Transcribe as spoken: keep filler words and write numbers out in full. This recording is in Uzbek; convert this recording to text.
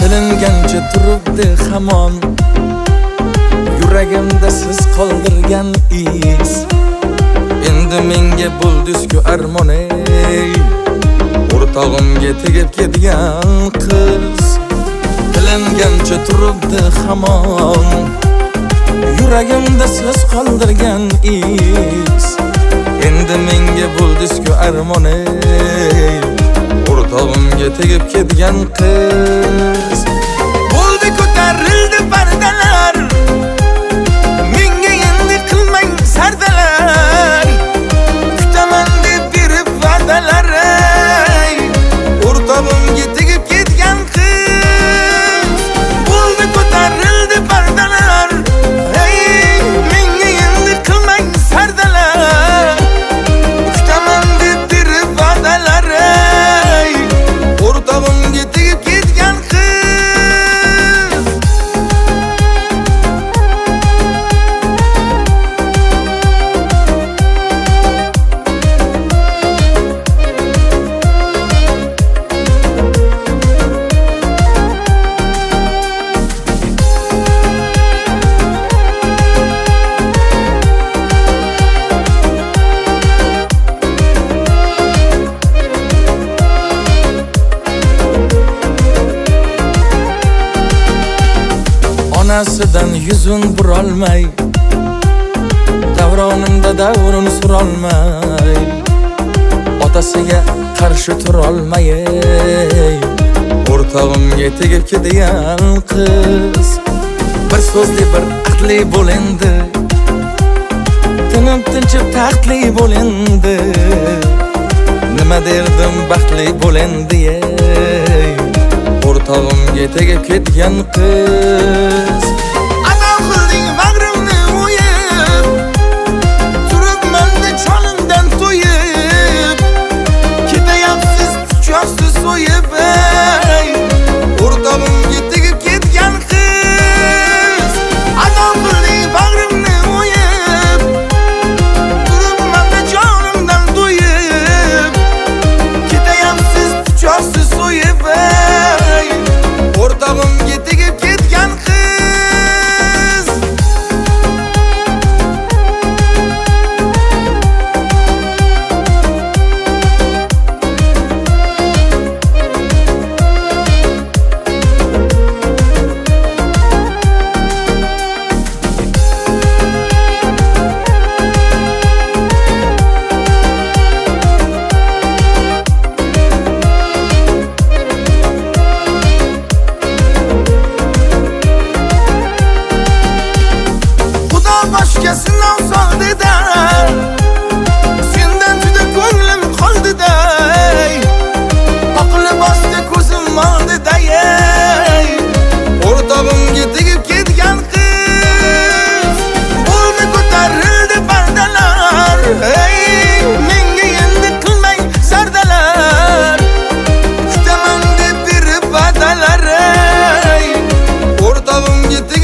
Bilingancha turibdi hamon yuragimda siz qoldirgan iz. Endi menga buldizku armon ey, o'rtog'imga tegib ketgan qiz. Bilingancha turibdi hamon yuragimda siz qoldirgan iz. Endi menga buldizku armon ey, o'rtog'imga tegib ketgan qiz. Bo'ldi ko'tarildi pardalar, menga endi qilmang sardalar. Kutaman deb berib va'dalar ey, o'rtog'imga tegib ketgan qiz. Bo'ldi ko'tarildi pardalar, ey menga endi qilmang sardalar. Kutaman deb berib va'dalar ey, o'rtog'imga tegib ketgan qiz. Onasidan yuzun burolmay, davronimda davrin surolmay, otasiga qarshi turolmay, o'rtog'imga tegib ketgan qiz. Bir so'zli bir aqli bo'l endi, tinib tinchib taxtli bo'l endi. Nima derdim baxtli bo'l endi ey, o'rtog'imga tegib ketgan qiz. Adam qilding bag'rimni o'yib, turibman-da cholimdan to'yib. Ketayapsiz kuchasiz so'yib ey, o'rtog'imga tegib ketgan qiz. Adam qilding bag'rimni o'yib, turibman-da cholimdan to'yib. Ketayapsiz kuchasiz so'yib ey, o'rtog'imga tegib ketgan qiz. Boshqasini olsaqda, sendan juda ko'nglim qoldida, aqli bosdi ko'zim oldida ey, o'rtog'imga tegib ketgan qiz. Bo'ldi ko'tarildi pardalar, ey menga endi qilmang sardalar. Kutaman deb berib va'dalar ey, o'rtog'imga